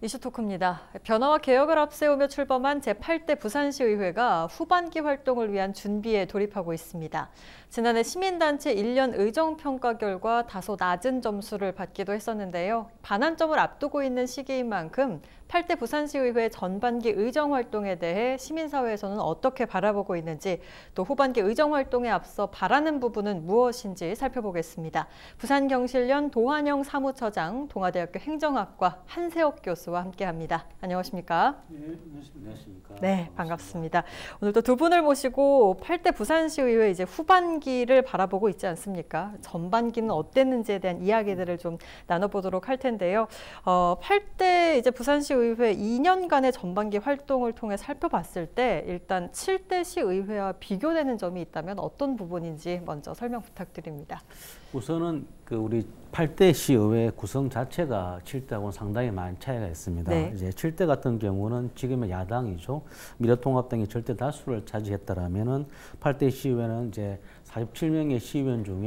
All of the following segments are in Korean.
이슈토크입니다. 변화와 개혁을 앞세우며 출범한 제8대 부산시의회가 후반기 활동을 위한 준비에 돌입하고 있습니다. 지난해 시민단체 1년 의정평가 결과 다소 낮은 점수를 받기도 했었는데요. 반환점을 앞두고 있는 시기인 만큼 8대 부산시의회 전반기 의정활동에 대해 시민사회에서는 어떻게 바라보고 있는지, 또 후반기 의정활동에 앞서 바라는 부분은 무엇인지 살펴보겠습니다. 부산경실련 도한영 사무처장, 동아대학교 행정학과 한세옥 교수와 함께합니다. 안녕하십니까? 네, 안녕하십니까? 네, 반갑습니다. 오늘 또 두 분을 모시고 8대 부산시의회 이제 후반기를 바라보고 있지 않습니까? 전반기는 어땠는지에 대한 이야기들을 좀 나눠보도록 할 텐데요. 8대 이제 부산시의회 2년간의 전반기 활동을 통해 살펴봤을 때 일단 7대 시의회와 비교되는 점이 있다면 어떤 부분인지 먼저 설명 부탁드립니다. 우선은 우리 8대 시의회 구성 자체가 7대하고는 상당히 많은 차이가 있습니다. 네. 이제 7대 같은 경우는 지금의 야당이죠. 미래통합당이 절대 다수를 차지했다라면은 8대 시의회는 이제 47명의 시의원 중에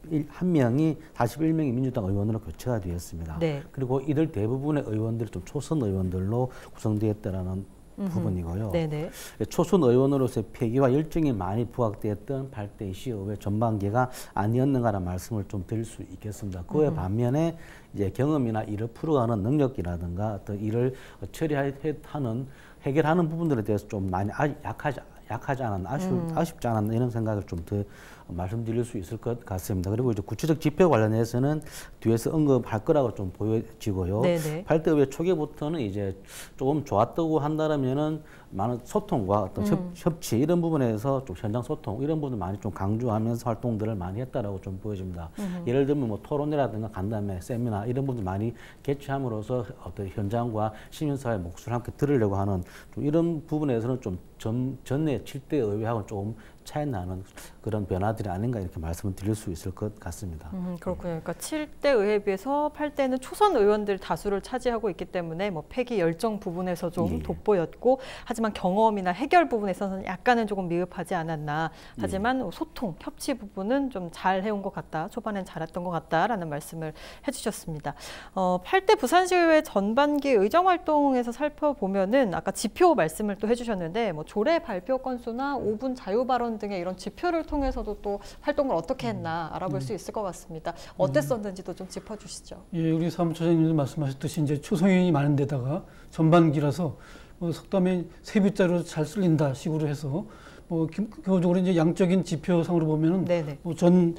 41명이 민주당 의원으로 교체가 되었습니다. 네. 그리고 이들 대부분의 의원들이 좀 초선 의원들로 구성되었다라는 부분이고요. 네네. 초선 의원으로서의 패기와 열정이 많이 부각되었던 8대 시의회 전반기가 아니었는가라는 말씀을 좀 드릴 수 있겠습니다. 그에 반면에 이제 경험이나 일을 풀어가는 능력이라든가 어떤 일을 처리하는 해결하는 부분들에 대해서 좀 많이 약하지 않았나, 아쉽지 않았나 이런 생각을 좀 더 말씀드릴 수 있을 것 같습니다. 그리고 이제 구체적 지표 관련해서는 뒤에서 언급할 거라고 좀 보여지고요. 네네. 8대 의회 초기부터는 이제 조금 좋았다고 한다면은 많은 소통과 어떤 협치 이런 부분에서 좀 현장 소통 이런 부분을 많이 좀 강조하면서 활동들을 많이 했다라고 좀 보여집니다. 예를 들면 뭐 토론회라든가 간담회, 세미나 이런 부분들 많이 개최함으로써 어떤 현장과 시민사회 목소리를 함께 들으려고 하는 좀 이런 부분에서는 좀 전에 7대 의회하고는 조금 차이 나는 그런 변화들이 아닌가 이렇게 말씀을 드릴 수 있을 것 같습니다. 그렇군요. 그러니까 7대 의회에 비해서 8대는 초선 의원들 다수를 차지하고 있기 때문에 뭐 패기 열정 부분에서 좀 돋보였고, 하지만 경험이나 해결 부분에서는 약간은 조금 미흡하지 않았나. 하지만 소통, 협치 부분은 좀 잘 해온 것 같다. 초반엔 잘했던 것 같다라는 말씀을 해주셨습니다. 8대 부산시의회 전반기 의정활동에서 살펴보면은 아까 지표 말씀을 또 해주셨는데 뭐 조례 발표 건수나 5분 자유발언 등의 이런 지표를 통해서도 또 활동을 어떻게 했나 알아볼 수 있을 것 같습니다. 어땠었는지도 좀 짚어주시죠. 예, 우리 사무처장님도 말씀하셨듯이 이제 초선의원이 많은 데다가 전반기라서 속담에 세뷸자로 잘 쓸린다 식으로 해서 기본적으로 이제 양적인 지표상으로 보면은 전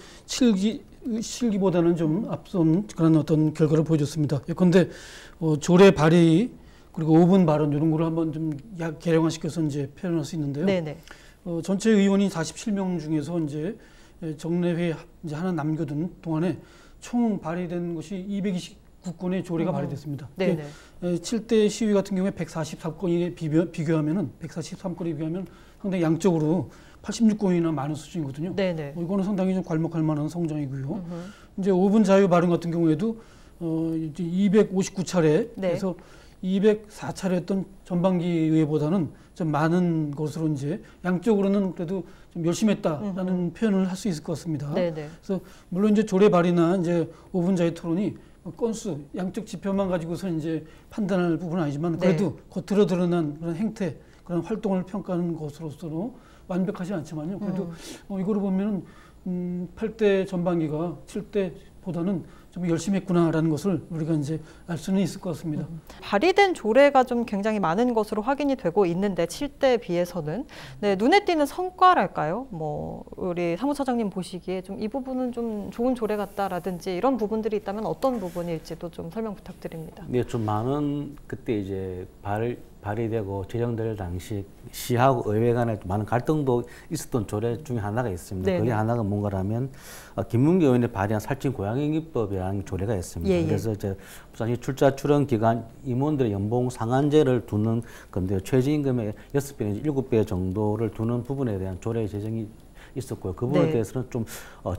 실기보다는 좀 앞선 그런 어떤 결과를 보여줬습니다. 예컨대 조례 발의 그리고 5분 발언 이런 거를 한번 좀 개량화시켜서 이제 표현할 수 있는데요. 네네. 전체 의원이 47명 중에서 이제 정례회 이제 하나 남겨둔 동안에 총 발의된 것이 229건의 조례가 발의됐습니다. 네네. 7대 시위 같은 경우에 143건에 비교하면은 143건에 비교하면 상당히 양적으로 86건이나 많은 수준이거든요. 네네. 이거는 상당히 좀 괄목할 만한 성장이고요. 이제 5분 자유 발언 같은 경우에도 이제 259차례 그래서 204차례였던 전반기 의회보다는 좀 많은 것으로 이제 양적으로는 그래도 좀 열심히 했다라는 표현을 할 수 있을 것 같습니다. 네네. 그래서 물론 이제 조례 발의나 이제 5분 자유 토론이 건수, 양적 지표만 가지고서 이제 판단할 부분은 아니지만 그래도 겉으로 드러난 그런 행태, 그런 활동을 평가하는 것으로서는 완벽하지 않지만요. 그래도 이거를 보면은 8대 전반기가 7대보다는 좀 열심히 했구나라는 것을 우리가 이제 알 수는 있을 것 같습니다. 발의된 조례가 좀 굉장히 많은 것으로 확인이 되고 있는데 7대에 비해서는 눈에 띄는 성과랄까요? 뭐 우리 사무처장님 보시기에 좀 이 부분은 좀 좋은 조례 같다라든지 이런 부분들이 있다면 어떤 부분일지도 좀 설명 부탁드립니다. 네, 좀 많은 그때 이제 발의되고 제정될 당시 시하고 의회 간에 많은 갈등도 있었던 조례 중에 하나가 있습니다. 그게 하나가 뭔가라면 김문기 의원이 발의한 살찐 고양이법이라는 조례가 있습니다. 그래서 이제 부산시 출자 출원 기간 임원들의 연봉 상한제를 두는 건데요. 최저임금의 6배 내지 7배 정도를 두는 부분에 대한 조례 제정이 있었고요. 그 부분에 대해서는 좀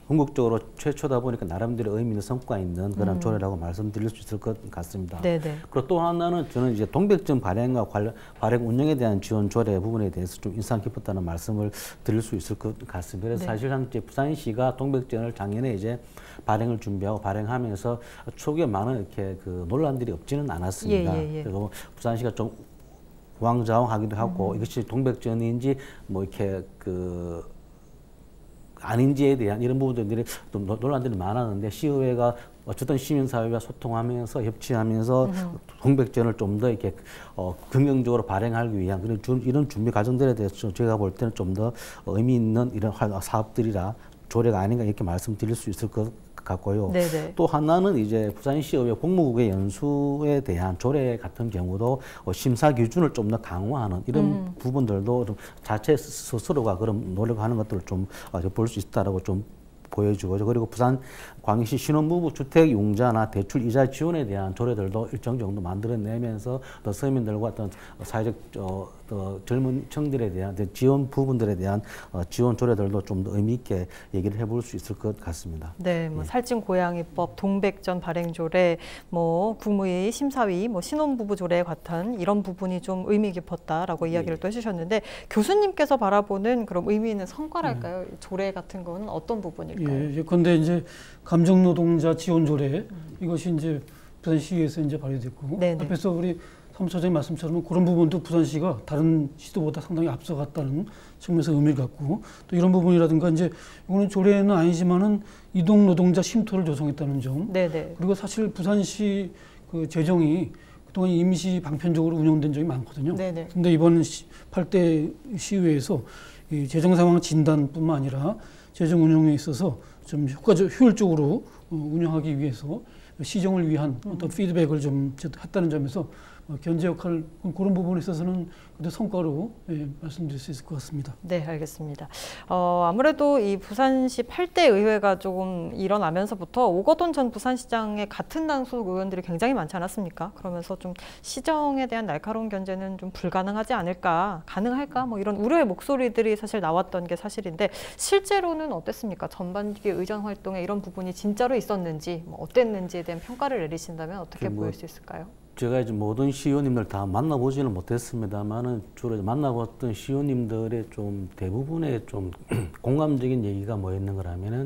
궁극적으로 최초다 보니까 나름대로 의미 있는 성과 있는 그런 조례라고 말씀드릴 수 있을 것 같습니다. 네네. 그리고 또 하나는 저는 이제 동백전 발행과 발행 운영에 대한 지원 조례 부분에 대해서 좀 인상 깊었다는 말씀을 드릴 수 있을 것 같습니다. 그래서 사실상 이제 부산시가 동백전을 작년에 이제 발행을 준비하고 발행하면서 초기에 많은 이렇게 그 논란들이 없지는 않았습니다. 그리고 부산시가 좀 우왕좌왕하기도 하고 이것이 동백전인지 뭐 이렇게 그 아닌지에 대한 이런 부분들이 좀 논란들이 많았는데 시의회가 어쨌든 시민사회와 소통하면서 협치하면서 동백전을 좀 더 이렇게 긍정적으로 발행하기 위한 그런 이런 준비 과정들에 대해서 제가 볼 때는 좀 더 의미 있는 이런 사업들이라 조례가 아닌가 이렇게 말씀드릴 수 있을 것 같고요. 네네. 또 하나는 이제 부산시의회 공무국의 연수에 대한 조례 같은 경우도 심사 기준을 좀 더 강화하는 이런 부분들도 좀 자체 스스로가 그런 노력하는 것들을 좀 볼 수 있다라고 좀 보여주고 그리고 부산 광역시 신혼부부 주택 융자나 대출 이자 지원에 대한 조례들도 일정 정도 만들어내면서 더 서민들과 어떤 사회적 젊은 층들에 대한 지원 부분들에 대한 지원 조례들도 좀 더 의미 있게 얘기를 해볼 수 있을 것 같습니다. 네, 뭐 살찐 고양이법, 동백전 발행 조례, 뭐 국무회의 심사위, 뭐 신혼부부 조례 같은 이런 부분이 좀 의미 깊었다라고 이야기를 또 해주셨는데 교수님께서 바라보는 그런 의미 있는 성과랄까요? 조례 같은 건 어떤 부분일까요? 그런데 이제 감정노동자 지원 조례 이것이 이제 부산시에서 이제 발의됐고 앞에서 우리 사무처장님 말씀처럼 그런 부분도 부산시가 다른 시도보다 상당히 앞서갔다는 측면에서 의미를 갖고 또 이런 부분이라든가 이제 이거는 조례는 아니지만은 이동 노동자 쉼터를 조성했다는 점. 그리고 사실 부산시 그 재정이 그동안 임시 방편적으로 운영된 적이 많거든요. 근데 이번 8대 시의회에서 이 재정 상황 진단뿐만 아니라 재정 운영에 있어서 좀 효율적으로 운영하기 위해서 시정을 위한 어떤 피드백을 좀 했다는 점에서 견제 역할 그런 부분에 있어서는 성과로 말씀드릴 수 있을 것 같습니다. 네, 알겠습니다. 아무래도 이 부산시 8대 의회가 조금 일어나면서부터 오거돈 전 부산시장의 같은 당 소속 의원들이 굉장히 많지 않았습니까? 그러면서 좀 시정에 대한 날카로운 견제는 좀 불가능하지 않을까, 가능할까? 뭐 이런 우려의 목소리들이 사실 나왔던 게 사실인데 실제로는 어땠습니까? 전반기 의전 활동에 이런 부분이 진짜로 있었는지, 뭐 어땠는지에 대한 평가를 내리신다면 어떻게 보일 수 있을까요? 제가 이제 모든 시의원님들 다 만나보지는 못했습니다만은 주로 만나봤던 시의원님들의 좀 대부분의 좀 공감적인 얘기가 뭐였는 거라면은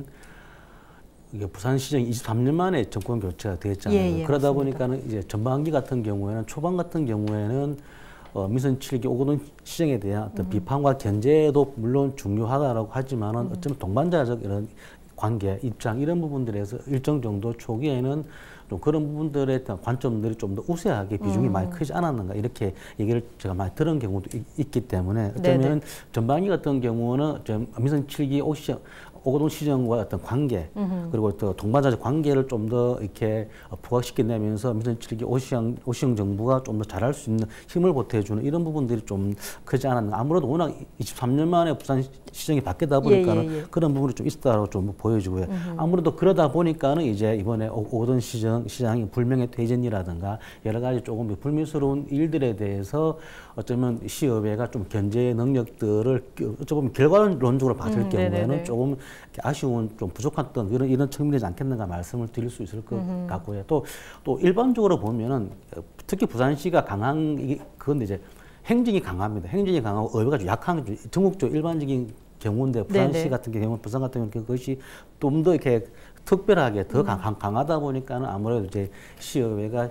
이게 부산시정이 23년 만에 정권 교체가 됐잖아요. 그러다 보니까는 이제 전반기 같은 경우에는 초반 같은 경우에는 미선 7기 오거돈 시정에 대한 어떤 비판과 견제도 물론 중요하다라고 하지만은 어쩌면 동반자적 이런 관계, 입장 이런 부분들에서 일정 정도 초기에는 좀 그런 부분들에 대한 관점들이 좀 더 우세하게 비중이 많이 크지 않았는가 이렇게 얘기를 제가 많이 들은 경우도 있기 때문에 어쩌면 전반기 같은 경우는 미선 7기 오거돈 시정과 어떤 관계 그리고 또 동반자적 관계를 좀 더 이렇게 부각시켜내면서 미선 7기 오시영 정부가 좀 더 잘할 수 있는 힘을 보태주는 이런 부분들이 좀 크지 않았나. 아무래도 워낙 23년 만에 부산 시정이 바뀌다 보니까는 그런 부분이 좀 있다고 좀 보여지고요. 아무래도 그러다 보니까는 이제 이번에 오거돈 시장이 불명예 퇴진이라든가 여러 가지 조금 불미스러운 일들에 대해서 어쩌면 시의회가 좀 견제 능력들을 어쩌면 결과론적으로 봤을 경우에는 조금 아쉬운 좀 부족했던 이런 측면이지 않겠는가 말씀을 드릴 수 있을 것 같고요. 또 일반적으로 보면은 특히 부산시가 강한 그건데 이제 행정이 강합니다. 행정이 강하고 의회가 좀 약한 게 전국적 일반적인 경우인데 부산시 같은 경우, 부산 같은 경우는 그것이 좀 더 이렇게 특별하게 더 강하다 보니까는 아무래도 이제 시의회가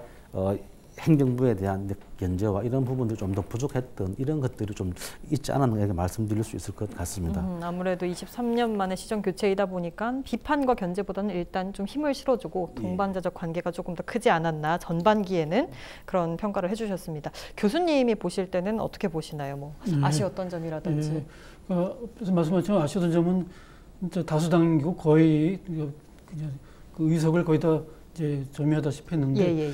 행정부에 대한 견제와 이런 부분들이 좀 더 부족했던 이런 것들이 좀 있지 않았나 이렇게 말씀드릴 수 있을 것 같습니다. 아무래도 23년 만에 시정 교체이다 보니까 비판과 견제보다는 일단 좀 힘을 실어주고 동반자적 관계가 조금 더 크지 않았나 전반기에는 그런 평가를 해주셨습니다. 교수님이 보실 때는 어떻게 보시나요? 뭐 아쉬웠던 점이라든지. 그래서 말씀하셨지만 아쉬웠던 점은 진짜 다수당이고 거의 그 의석을 거의 다 이제 점유하다시피 했는데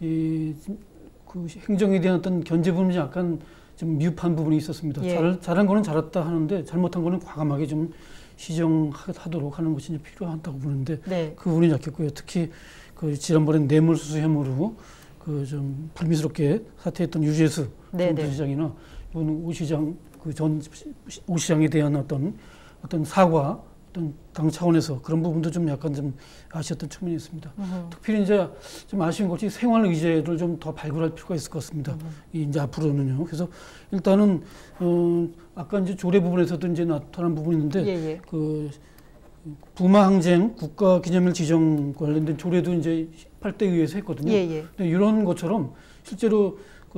그 행정에 대한 어떤 견제 부분이 약간 좀 미흡한 부분이 있었습니다. 잘한 거는 잘했다 하는데 잘못한 거는 과감하게 좀 시정하도록 하는 것이 이제 필요하다고 보는데 그 부분이 약했고요. 특히 그 지난번에 뇌물수수 혐의로 그 좀 불미스럽게 사퇴했던 유재수 전 부시장이나 이번 오 시장 그 전 오 시장에 대한 어떤 사과 어떤 당 차원에서 그런 부분도 좀 약간 좀 아쉬웠던 측면이 있습니다. 특별히 이제 좀 아쉬운 것이 생활 의제를 좀 더 발굴할 필요가 있을 것 같습니다. 이제 앞으로는요. 그래서 일단은 아까 이제 조례 부분에서도 이제 나타난 부분이 있는데 그 부마 항쟁 국가 기념일 지정 관련된 조례도 이제 8대 의회에서 했거든요. 근데 이런 것처럼 실제로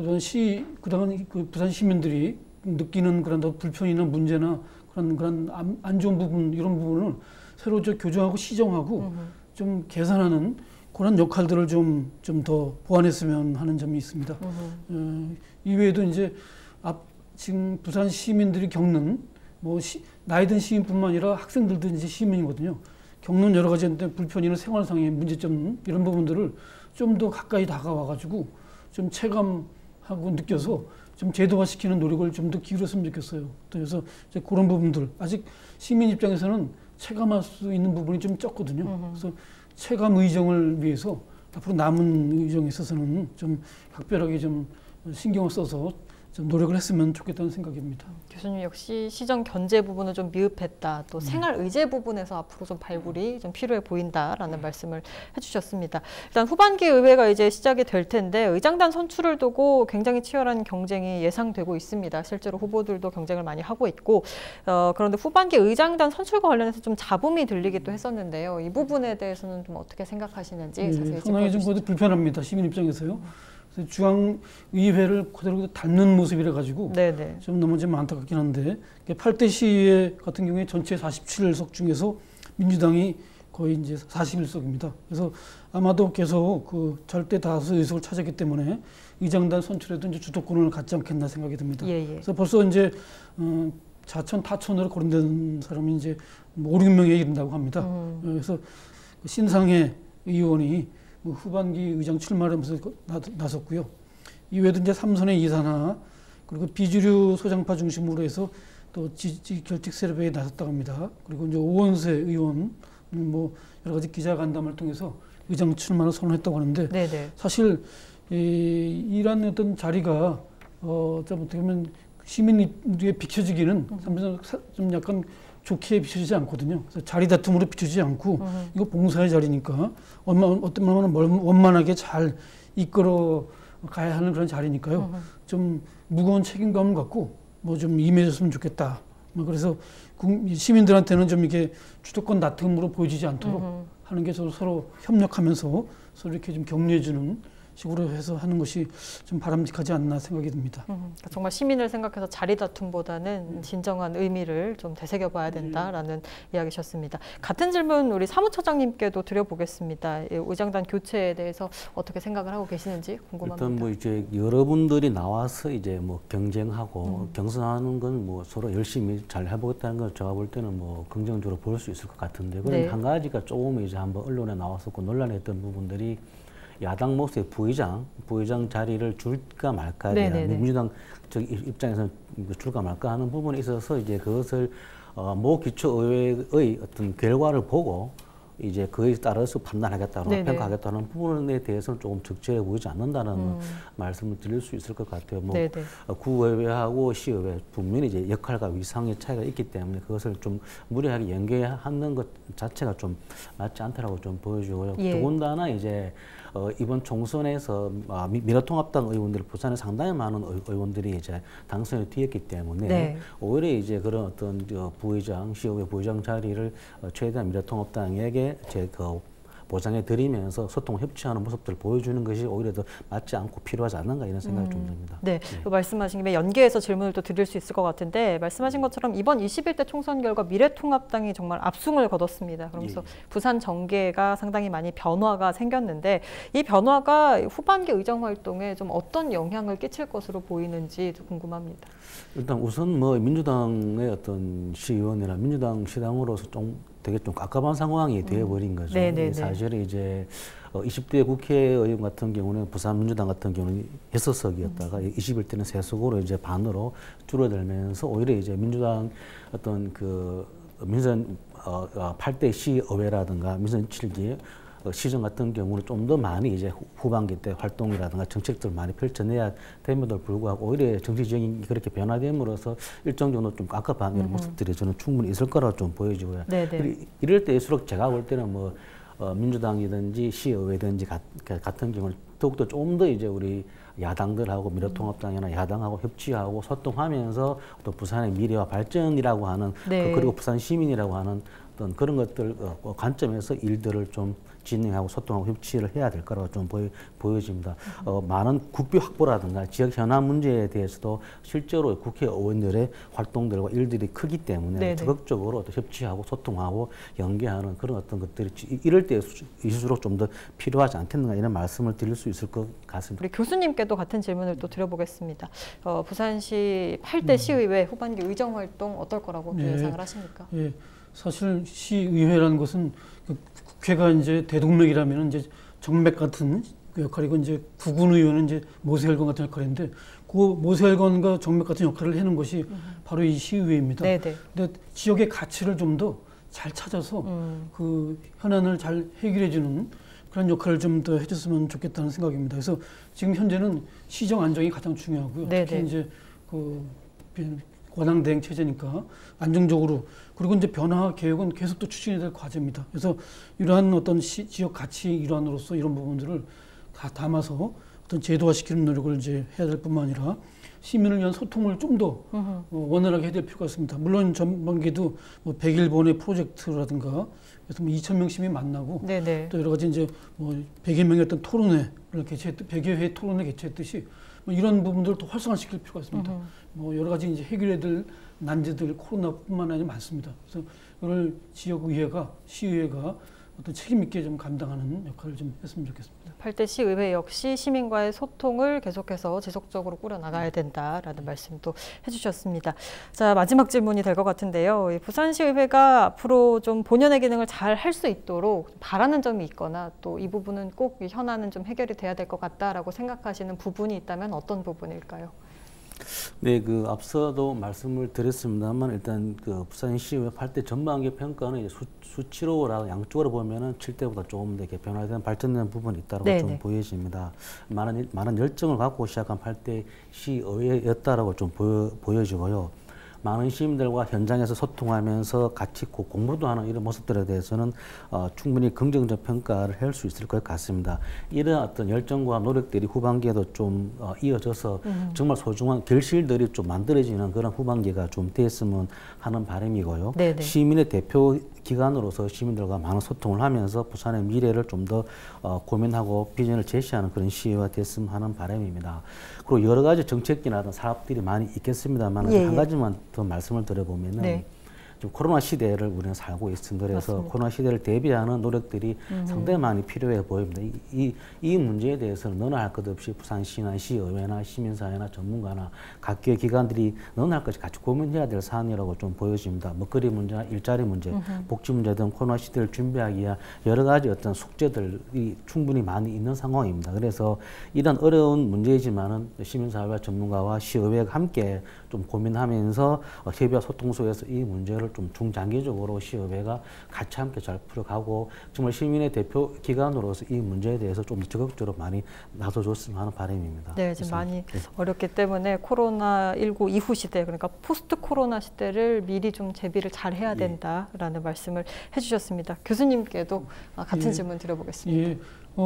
그동안 그 부산 시민들이 느끼는 그런 불편이나 문제나 그런 안 좋은 부분 이런 부분을 새로 교정하고 시정하고 좀 개선하는 그런 역할들을 좀 더 보완했으면 하는 점이 있습니다. 이외에도 이제 지금 부산 시민들이 겪는 뭐 나이 든 시민뿐만 아니라 학생들도 이제 시민이거든요. 겪는 여러 가지 불편이나 생활상의 문제점 이런 부분들을 좀 더 가까이 다가와가지고 좀 체감하고 느껴서 좀 제도화시키는 노력을 좀 더 기울였으면 좋겠어요. 그래서 이제 그런 부분들 아직 시민 입장에서는 체감할 수 있는 부분이 좀 적거든요. 그래서 체감 의정을 위해서 앞으로 남은 의정에 있어서는 좀 각별하게 좀 신경을 써서 좀 노력을 했으면 좋겠다는 생각입니다. 교수님 역시 시정 견제 부분은 좀 미흡했다. 또 생활 의제 부분에서 앞으로 좀 발굴이 좀 필요해 보인다라는 말씀을 해주셨습니다. 일단 후반기 의회가 이제 시작이 될 텐데 의장단 선출을 두고 굉장히 치열한 경쟁이 예상되고 있습니다. 실제로 후보들도 경쟁을 많이 하고 있고 그런데 후반기 의장단 선출과 관련해서 좀 잡음이 들리기도 했었는데요. 이 부분에 대해서는 좀 어떻게 생각하시는지 자세히 상당히 좀 불편합니다. 시민 입장에서요. 중앙의회를 그대로 닮는 모습이라 가지고 좀 너무 좀 안타깝긴 한데 8대 시의회 같은 경우에 전체 47석 중에서 민주당이 거의 이제 41석입니다. 그래서 아마도 계속 그 절대 다수 의석을 차지했기 때문에 의장단 선출에도 이제 주도권을 갖지 않겠나 생각이 듭니다. 그래서 벌써 이제 자천 타천으로 거론된 사람이 이제 5, 6명에 이른다고 합니다. 그래서 신상혜 의원이 후반기 의장 출마하면서 나섰고요. 이외에도 이제 삼선의 이산하 그리고 비주류 소장파 중심으로 해서 또 지지 결tik 세력에 나섰다고 합니다. 그리고 이제 오원세 의원 뭐 여러 가지 기자간담을 통해서 의장 출마를 선언했다고 하는데 사실 이런 어떤 자리가 좀 어떻게 보면 시민들에 비춰지기는 좀 약간 좋게 비춰지지 않거든요. 그래서 자리 다툼으로 비춰지지 않고 이거 봉사의 자리니까 얼마나 원만하게 잘 이끌어 가야 하는 그런 자리니까요. 좀 무거운 책임감을 갖고 뭐 좀 임해줬으면 좋겠다. 그래서 시민들한테는 좀 이게 주도권 다툼으로 보여지지 않도록 하는 게 서로 협력하면서 서로 이렇게 좀 격려해주는 식으로 해서 하는 것이 좀 바람직하지 않나 생각이 듭니다. 그러니까 정말 시민을 생각해서 자리 다툼보다는 진정한 의미를 좀 되새겨봐야 된다라는 이야기셨습니다. 같은 질문 우리 사무처장님께도 드려보겠습니다. 의장단 교체에 대해서 어떻게 생각을 하고 계시는지 궁금합니다. 일단 뭐 이제 여러분들이 나와서 이제 뭐 경쟁하고 경선하는 건 뭐 서로 열심히 잘 해보겠다는 걸 제가 볼 때는 뭐 긍정적으로 볼 수 있을 것 같은데 그런데 한 가지가 조금 이제 한번 언론에 나왔었고 논란했던 부분들이 야당 몫의 부의장 자리를 줄까 말까 민주당 입장에서는 줄까 말까 하는 부분에 있어서 이제 그것을 모 기초의회의 어떤 결과를 보고 이제 그에 따라서 판단하겠다고 평가하겠다는 부분에 대해서는 조금 적절해 보이지 않는다는 말씀을 드릴 수 있을 것 같아요. 뭐 구의회하고 시의회 분명히 이제 역할과 위상의 차이가 있기 때문에 그것을 좀 무리하게 연계하는 것 자체가 좀 맞지 않다라고 좀 보여지고요. 더군다나 이제 이번 총선에서 미래통합당 의원들 부산에 상당히 많은 의원들이 이제 당선이 되었기 때문에 오히려 이제 그런 어떤 부의장, 시의회 부의장 자리를 최대한 미래통합당에게 보장해 드리면서 소통 협치하는 모습들을 보여주는 것이 오히려 더 맞지 않고 필요하지 않는가 이런 생각이 좀 듭니다. 또 말씀하신 김에 연계해서 질문을 또 드릴 수 있을 것 같은데 말씀하신 것처럼 이번 21대 총선 결과 미래통합당이 정말 압승을 거뒀습니다. 그러면서 부산 정계가 상당히 많이 변화가 생겼는데 이 변화가 후반기 의정 활동에 좀 어떤 영향을 끼칠 것으로 보이는지 궁금합니다. 일단 우선 뭐 민주당의 어떤 시의원이나 민주당 시당으로서 되게 좀 깝깝한 상황이 되어버린 거죠. 사실은 이제 20대 국회의원 같은 경우는 부산 민주당 같은 경우는 6석이었다가 21대는 3석으로 이제 반으로 줄어들면서 오히려 이제 민주당 어떤 그 민선 8대 시의회라든가 민선 7기 시정 같은 경우는 좀 더 많이 이제 후반기 때 활동이라든가 정책들을 많이 펼쳐내야 됨에도 불구하고 오히려 정치 지형이 그렇게 변화됨으로써 일정 정도 좀 깝깝한 이런 모습들이 저는 충분히 있을 거라고 좀 보여지고요. 이럴 때일수록 제가 볼 때는 뭐 민주당이든지 시의회든지 같은 경우는 더욱더 좀 더 이제 우리 야당들하고 미래통합당이나 야당하고 협치하고 소통하면서 또 부산의 미래와 발전이라고 하는 그리고 부산 시민이라고 하는 어떤 그런 것들 관점에서 일들을 좀 진행하고 소통하고 협치를 해야 될 거라고 좀 보여집니다. 많은 국비 확보라든가 지역 현안 문제에 대해서도 실제로 국회의원들의 활동들과 일들이 크기 때문에 적극적으로 또 협치하고 소통하고 연계하는 그런 어떤 것들이 이럴 때일수록 좀 더 필요하지 않겠는가 이런 말씀을 드릴 수 있을 것 같습니다. 우리 교수님께도 같은 질문을 또 드려보겠습니다. 부산시 8대 시의회 후반기 의정 활동 어떨 거라고 예상을 하십니까? 예. 사실 시의회라는 것은 국회가 이제 대동맥이라면 이제 정맥 같은 역할이고 이제 구군의원은 이제 모세혈관 같은 역할인데 그 모세혈관과 정맥 같은 역할을 하는 것이 바로 이 시의회입니다. 근데 지역의 가치를 좀 더 잘 찾아서 그 현안을 잘 해결해주는 그런 역할을 좀 더 해줬으면 좋겠다는 생각입니다. 그래서 지금 현재는 시정 안정이 가장 중요하고요. 특히 이제 그 권한 대행 체제니까 안정적으로 그리고 이제 변화 개혁은 계속 또 추진해야 될 과제입니다. 그래서 이러한 어떤 지역 가치 일환으로서 이런 부분들을 다 담아서 어떤 제도화시키는 노력을 이제 해야 될 뿐만 아니라 시민을 위한 소통을 좀 더 원활하게 해야 될 필요가 있습니다. 물론 전반기도 뭐 100일 프로젝트라든가 그래서 뭐 2,000명 시민 만나고 또 여러 가지 이제 뭐 100여 명의 어떤 토론회를 개최했듯 100여 회 토론회 개최했듯이 뭐 이런 부분들을 또 활성화시킬 필요가 있습니다. 뭐 여러 가지 이제 해결해야 될 난제들 코로나뿐만 아니라 많습니다. 그래서 이걸 지역의회가 시의회가 어떤 책임 있게 좀 감당하는 역할을 좀 했으면 좋겠습니다. 8대 시의회 역시 시민과의 소통을 계속해서 지속적으로 꾸려나가야 된다라는 말씀도 해주셨습니다. 자, 마지막 질문이 될 것 같은데요. 부산시의회가 앞으로 좀 본연의 기능을 잘 할 수 있도록 바라는 점이 있거나 또 이 부분은 꼭 현안은 좀 해결이 돼야 될 것 같다라고 생각하시는 부분이 있다면 어떤 부분일까요? 네, 앞서도 말씀을 드렸습니다만 일단 부산시의회 8대 전반기 평가는 이제 수치로라고 양쪽으로 보면은 7대보다 조금 더 이렇게 변화된 발전된 부분이 있다고 좀 보여집니다. 많은 열정을 갖고 시작한 8대 시의회였다라고 좀 보여지고요. 많은 시민들과 현장에서 소통하면서 같이 공부도 하는 이런 모습들에 대해서는 충분히 긍정적 평가를 할 수 있을 것 같습니다. 이런 어떤 열정과 노력들이 후반기에도 좀 이어져서 정말 소중한 결실들이 좀 만들어지는 그런 후반기가 좀 됐으면 하는 바람이고요. 시민의 대표 기관으로서 시민들과 많은 소통을 하면서 부산의 미래를 좀 더 고민하고 비전을 제시하는 그런 시의회가 됐으면 하는 바람입니다. 그리고 여러 가지 정책이나 사업들이 많이 있겠습니다만 한 가지만 더 말씀을 드려보면은 지금 코로나 시대를 우리는 살고 있습니다. 그래서 맞습니다. 코로나 시대를 대비하는 노력들이 상당히 많이 필요해 보입니다. 이 문제에 대해서는 너나 할 것 없이 부산시나 시의회나 시민사회나 전문가나 각계 기관들이 너나 할 것이 같이 고민해야 될 사안이라고 좀 보여집니다. 먹거리 문제나 일자리 문제, 복지 문제 등 코로나 시대를 준비하기 위한 여러 가지 어떤 숙제들이 충분히 많이 있는 상황입니다. 그래서 이런 어려운 문제이지만은 시민사회와 전문가와 시의회가 함께 좀 고민하면서 협의와 소통 속에서 이 문제를 좀 중장기적으로 시의회가 같이 함께 잘 풀어가고 정말 시민의 대표 기관으로서 이 문제에 대해서 좀 적극적으로 많이 나서줬으면 하는 바람입니다. 네, 지금 많이 어렵기 때문에 코로나19 이후 시대, 그러니까 포스트 코로나 시대를 미리 좀 대비를 잘 해야 된다라는 말씀을 해주셨습니다. 교수님께도 같은 질문 드려보겠습니다.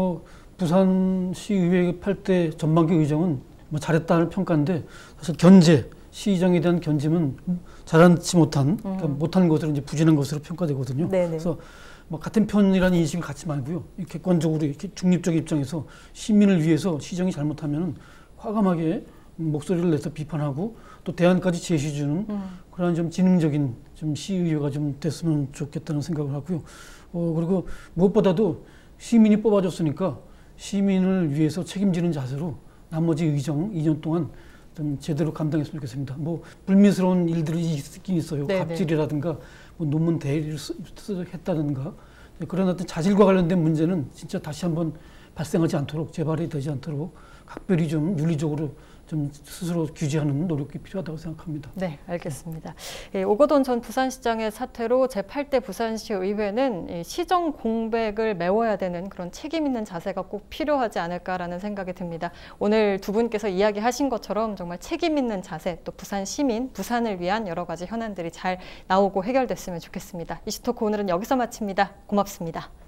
부산시의회 8대 전반기 의정은 뭐 잘했다는 평가인데 사실 견제 시의정에 대한 견제는 잘하지 못한, 그러니까 못한 것으로 이제 부진한 것으로 평가되거든요. 그래서 뭐 같은 편이라는 인식을 갖지 말고요. 객관적으로 이렇게 중립적 입장에서 시민을 위해서 시정이 잘못하면 과감하게 목소리를 내서 비판하고 또 대안까지 제시해주는 그런 좀 지능적인 좀 시의회가 좀 됐으면 좋겠다는 생각을 하고요. 그리고 무엇보다도 시민이 뽑아줬으니까 시민을 위해서 책임지는 자세로 나머지 의정 2년 동안 좀 제대로 감당했으면 좋겠습니다. 뭐 불미스러운 일들이 있긴 있어요. 갑질이라든가 뭐 논문 대리를 했다든가 그런 어떤 자질과 관련된 문제는 진짜 다시 한번 발생하지 않도록 재발이 되지 않도록 각별히 좀 윤리적으로 좀 스스로 규제하는 노력이 필요하다고 생각합니다. 네, 알겠습니다. 오거돈 전 부산시장의 사태로 제8대 부산시 의회는 시정 공백을 메워야 되는 그런 책임 있는 자세가 꼭 필요하지 않을까라는 생각이 듭니다. 오늘 두 분께서 이야기하신 것처럼 정말 책임 있는 자세, 또 부산 시민, 부산을 위한 여러 가지 현안들이 잘 나오고 해결됐으면 좋겠습니다. 이슈토크 오늘은 여기서 마칩니다. 고맙습니다.